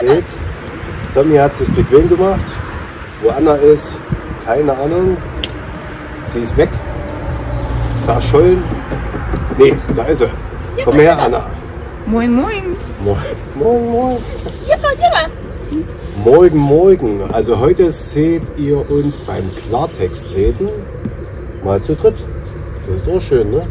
seht, Tommy hat sich bequem gemacht. Wo Anna ist, keine Ahnung. Sie ist weg. Verschollen. Nee, da ist sie. Komm her, Anna. Moin, moin. Moin, moin. Morgen, morgen. Also heute seht ihr uns beim Klartext reden. Mal zu dritt. Das ist doch schön, ne?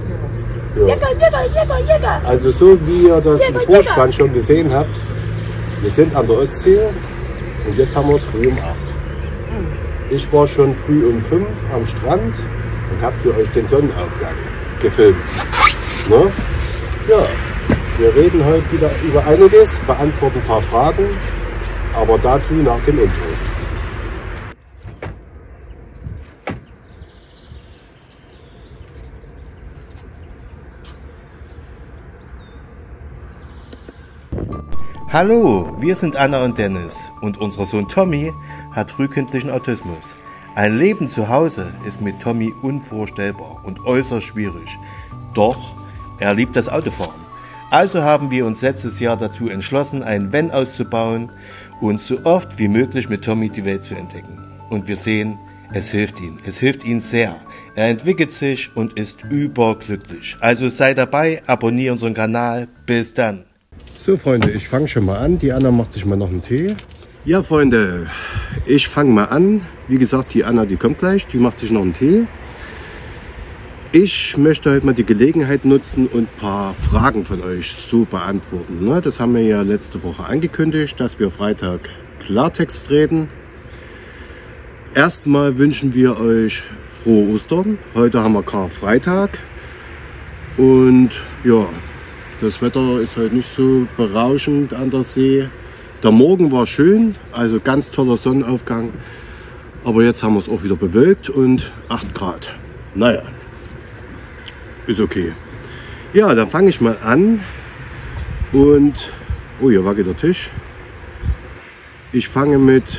Ja. Also so wie ihr das im Vorspann schon gesehen habt, wir sind an der Ostsee und jetzt haben wir es früh um 8. Ich war schon früh um 5 am Strand und habe für euch den Sonnenaufgang gefilmt. Ne? Ja, wir reden heute wieder über einiges, beantworten ein paar Fragen, aber dazu nach dem Intro. Hallo, wir sind Anna und Dennis und unser Sohn Tommy hat frühkindlichen Autismus. Ein Leben zu Hause ist mit Tommy unvorstellbar und äußerst schwierig. Doch er liebt das Autofahren. Also haben wir uns letztes Jahr dazu entschlossen, ein Van auszubauen und so oft wie möglich mit Tommy die Welt zu entdecken. Und wir sehen, es hilft ihm sehr. Er entwickelt sich und ist überglücklich. Also sei dabei, abonniere unseren Kanal. Bis dann. So Freunde, ich fange schon mal an. Die Anna macht sich mal noch einen Tee. Ja Freunde, ich fange mal an. Wie gesagt, die Anna, die kommt gleich. Die macht sich noch einen Tee. Ich möchte heute mal die Gelegenheit nutzen und ein paar Fragen von euch so beantworten. Das haben wir ja letzte Woche angekündigt, dass wir Freitag Klartext reden. Erstmal wünschen wir euch frohe Ostern. Heute haben wir Karfreitag. Und ja, das Wetter ist heute nicht so berauschend an der See. Der Morgen war schön, also ganz toller Sonnenaufgang. Aber jetzt haben wir es auch wieder bewölkt und 8 Grad. Naja, ist okay. Ja, dann fange ich mal an. Und, oh, hier wackelt der Tisch. Ich fange mit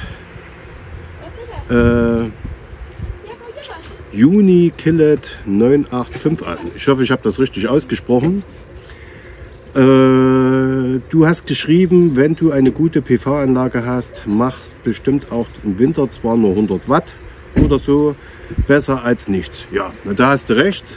Unikillet 985 an. Ich hoffe, ich habe das richtig ausgesprochen. Du hast geschrieben, wenn du eine gute PV-Anlage hast, macht bestimmt auch im Winter zwar nur 100 Watt oder so, besser als nichts. Ja, da hast du recht.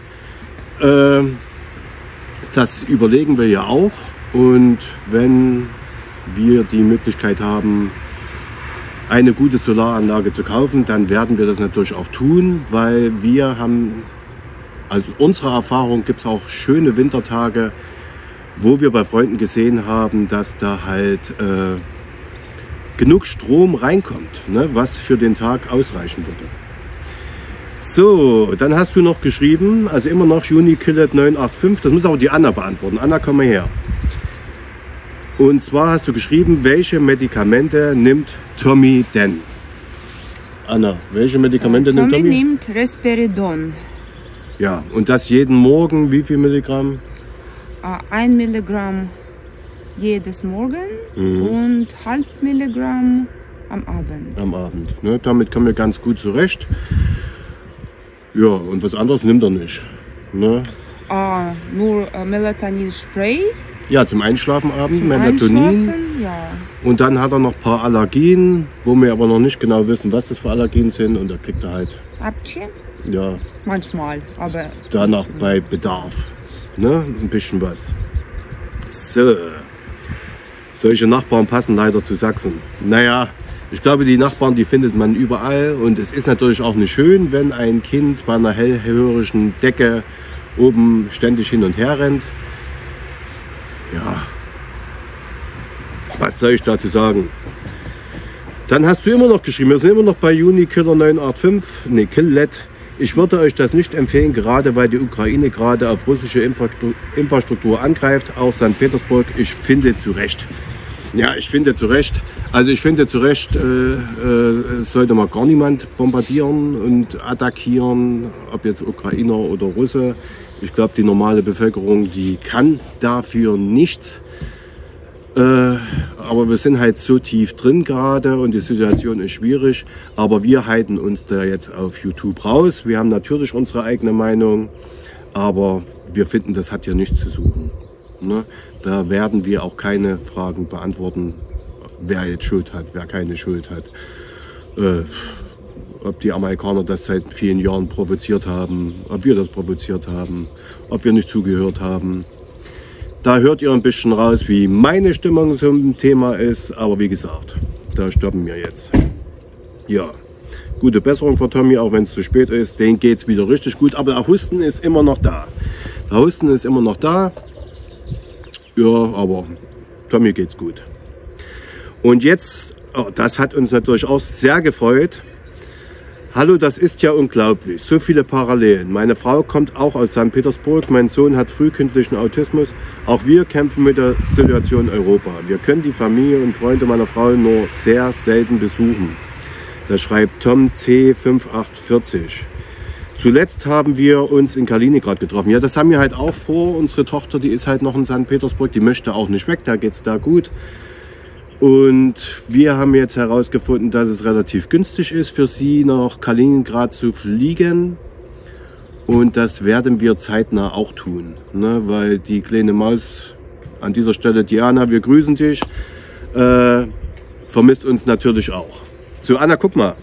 Das überlegen wir ja auch. Und wenn wir die Möglichkeit haben, eine gute Solaranlage zu kaufen, dann werden wir das natürlich auch tun, weil wir haben, also unserer Erfahrung gibt es auch schöne Wintertage, wo wir bei Freunden gesehen haben, dass da halt genug Strom reinkommt, ne, was für den Tag ausreichen würde. So, dann hast du noch geschrieben, also immer noch Unikillet 985, das muss aber die Anna beantworten. Anna, komm mal her. Und zwar hast du geschrieben, welche Medikamente nimmt Tommy denn? Anna, welche Medikamente nimmt Tommy? Tommy nimmt Risperidon. Ja, und das jeden Morgen, wie viel Milligramm? 1 Milligramm jedes Morgen und halb Milligramm am Abend. Am Abend. Ne? Damit kommen wir ganz gut zurecht. Ja, und was anderes nimmt er nicht. Ne? Nur Melatonin-Spray. Ja, zum Einschlafen abends, Zum Melatonin. Einschlafen, ja. Und dann hat er noch ein paar Allergien, wo wir aber noch nicht genau wissen, was das für Allergien sind. Und da kriegt er halt, Abchen? ja, Manchmal, aber danach bei Bedarf. Ne? Ein bisschen was. So. Solche Nachbarn passen leider zu Sachsen. Naja, ich glaube, die Nachbarn, die findet man überall. Und es ist natürlich auch nicht schön, wenn ein Kind bei einer hellhörigen Decke oben ständig hin und her rennt. Ja, was soll ich dazu sagen? Dann hast du immer noch geschrieben, wir sind immer noch bei Unikillet 985, ne, Killet. Ich würde euch das nicht empfehlen, gerade weil die Ukraine gerade auf russische Infrastruktur angreift, auch St. Petersburg. Ich finde zu Recht. Ja, ich finde zu Recht. Also ich finde zu Recht, es sollte mal gar niemand bombardieren und attackieren, ob jetzt Ukrainer oder Russe. Ich glaube, die normale Bevölkerung, die kann dafür nichts. Aber wir sind halt so tief drin gerade und die Situation ist schwierig. Aber wir halten uns da jetzt auf YouTube raus. Wir haben natürlich unsere eigene Meinung, aber wir finden, das hat hier nichts zu suchen. Ne? Da werden wir auch keine Fragen beantworten wer jetzt Schuld hat, wer keine Schuld hat. Ob die Amerikaner das seit vielen Jahren provoziert haben, ob wir das provoziert haben, ob wir nicht zugehört haben. Da hört ihr ein bisschen raus, wie meine Stimmung zum Thema ist, aber wie gesagt, da stoppen wir jetzt. Ja, gute Besserung für Tommy, auch wenn es zu spät ist. Denen geht es wieder richtig gut, aber der Husten ist immer noch da. Der Husten ist immer noch da. Ja, aber Tommy geht's gut. Und jetzt, oh, das hat uns natürlich auch sehr gefreut. Hallo, das ist ja unglaublich. So viele Parallelen. Meine Frau kommt auch aus St. Petersburg. Mein Sohn hat frühkindlichen Autismus. Auch wir kämpfen mit der Situation Europa. Wir können die Familie und Freunde meiner Frau nur sehr selten besuchen. Das schreibt Tom C5840. Zuletzt haben wir uns in Kaliningrad getroffen. Ja, das haben wir halt auch vor. Unsere Tochter, die ist halt noch in St. Petersburg. Die möchte auch nicht weg. Da geht's da gut. Und wir haben jetzt herausgefunden, dass es relativ günstig ist für sie, nach Kaliningrad zu fliegen. Und das werden wir zeitnah auch tun, ne? Weil die kleine Maus, an dieser Stelle Diana, wir grüßen dich, vermisst uns natürlich auch. So, Anna, guck mal.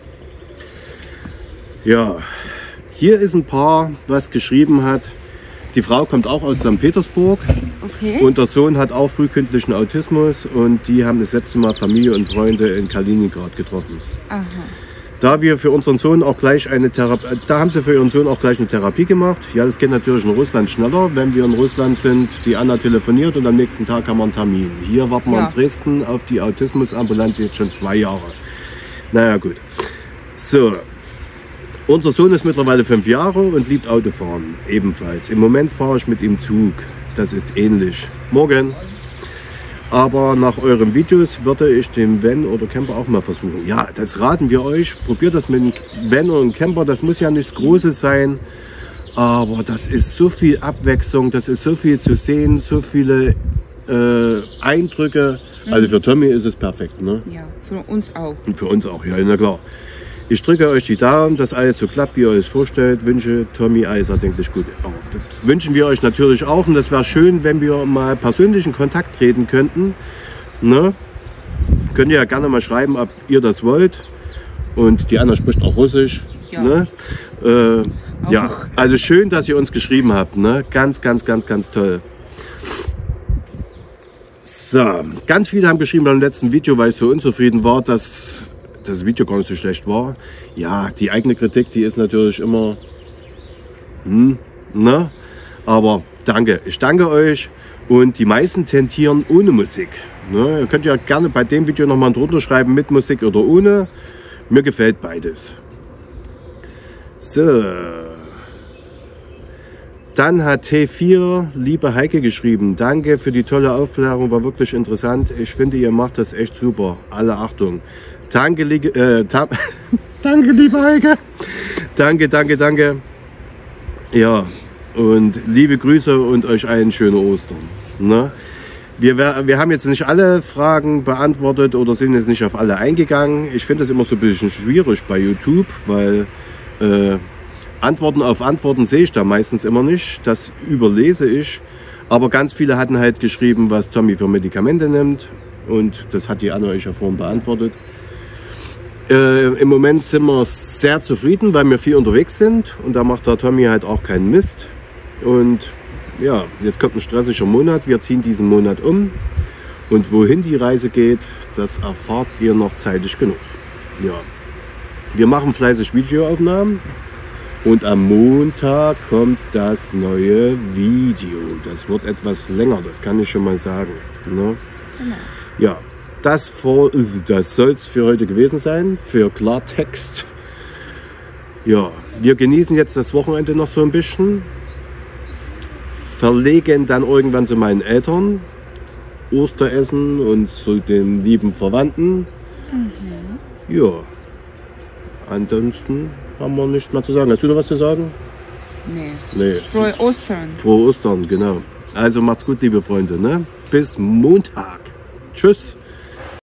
Ja, hier ist ein Paar, was geschrieben hat. Die Frau kommt auch aus St. Petersburg. Okay. Und der Sohn hat auch frühkindlichen Autismus und die haben das letzte Mal Familie und Freunde in Kaliningrad getroffen. Aha. Da wir für unseren Sohn auch gleich eine Therapie, da haben sie für ihren Sohn auch gleich eine Therapie gemacht. Ja, das geht natürlich in Russland schneller. Wenn wir in Russland sind, die Anna telefoniert und am nächsten Tag haben wir einen Termin. Hier warten wir in Dresden auf die Autismusambulante jetzt schon 2 Jahre. Naja, gut. So. Unser Sohn ist mittlerweile 5 Jahre und liebt Autofahren ebenfalls. Im Moment fahre ich mit ihm Zug. Das ist ähnlich. Morgen. Aber nach euren Videos würde ich den Van oder Camper auch mal versuchen. Ja, das raten wir euch. Probiert das mit einem Van oder einem Camper. Das muss ja nichts Großes sein. Aber das ist so viel Abwechslung. Das ist so viel zu sehen. So viele Eindrücke. Also für Tommy ist es perfekt. Ne? Ja, für uns auch. Und für uns auch, ja, na klar. Ich drücke euch die Daumen, dass alles so klappt, wie ihr euch vorstellt. Wünsche Tommy alles erdenklich gut. Aber das wünschen wir euch natürlich auch. Und das wäre schön, wenn wir mal persönlich in Kontakt treten könnten. Ne? Könnt ihr ja gerne mal schreiben, ob ihr das wollt. Und die Anna spricht auch Russisch. Ja. Ne? Ja, also schön, dass ihr uns geschrieben habt. Ne? Ganz, ganz, ganz, ganz toll. So, ganz viele haben geschrieben beim letzten Video, weil ich so unzufrieden war, dass das Video gar nicht so schlecht war. Ja, die eigene Kritik, die ist natürlich immer, ne? Aber danke, ich danke euch. Und die meisten tentieren ohne Musik. Ne? Ihr könnt ja gerne bei dem Video nochmal drunter schreiben, mit Musik oder ohne. Mir gefällt beides. So. Dann hat T4, liebe Heike, geschrieben. Danke für die tolle Aufklärung, war wirklich interessant. Ich finde, ihr macht das echt super. Alle Achtung. Danke, danke, liebe Heike. Danke, danke, danke. Ja, und liebe Grüße und euch allen schöne Ostern. Ne? Wir haben jetzt nicht alle Fragen beantwortet oder sind jetzt nicht auf alle eingegangen. Ich finde das immer so ein bisschen schwierig bei YouTube, weil Antworten auf Antworten sehe ich da meistens immer nicht. Das überlese ich. Aber ganz viele hatten halt geschrieben, was Tommy für Medikamente nimmt. Und das hat die Anna euch ja vorhin beantwortet. Im Moment sind wir sehr zufrieden, weil wir viel unterwegs sind. Und da macht der Tommy halt auch keinen Mist. Und ja, jetzt kommt ein stressiger Monat. Wir ziehen diesen Monat um. Und wohin die Reise geht, das erfahrt ihr noch zeitig genug. Ja. Wir machen fleißig Videoaufnahmen. Und am Montag kommt das neue Video. Das wird etwas länger, das kann ich schon mal sagen. Ne? Genau. Ja, das soll es für heute gewesen sein, für Klartext. Ja, wir genießen jetzt das Wochenende noch so ein bisschen. Verlegen dann irgendwann zu meinen Eltern. Osteressen und zu den lieben Verwandten. Mhm. Ja, ansonsten haben wir nichts mehr zu sagen. Hast du noch was zu sagen? Nee. Frohe Ostern. Frohe Ostern, genau. Also macht's gut, liebe Freunde. Ne? Bis Montag. Tschüss.